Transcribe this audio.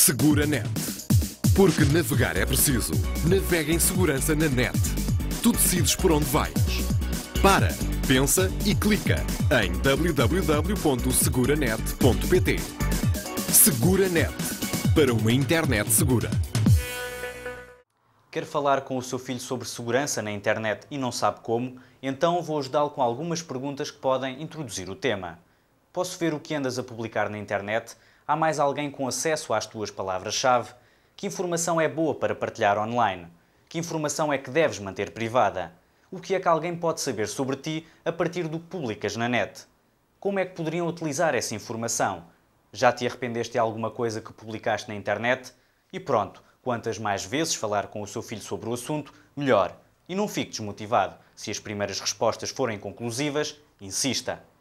SeguraNet. Porque navegar é preciso. Navega em segurança na net. Tu decides por onde vais. Para, pensa e clica em www.seguranet.pt. SeguraNet. Para uma internet segura. Quer falar com o seu filho sobre segurança na internet e não sabe como? Então vou ajudá-lo com algumas perguntas que podem introduzir o tema. Posso ver o que andas a publicar na internet? Há mais alguém com acesso às tuas palavras-chave? Que informação é boa para partilhar online? Que informação é que deves manter privada? O que é que alguém pode saber sobre ti a partir do que publicas na net? Como é que poderiam utilizar essa informação? Já te arrependeste de alguma coisa que publicaste na internet? E pronto, quantas mais vezes falar com o seu filho sobre o assunto, melhor. E não fique desmotivado. Se as primeiras respostas forem conclusivas, insista.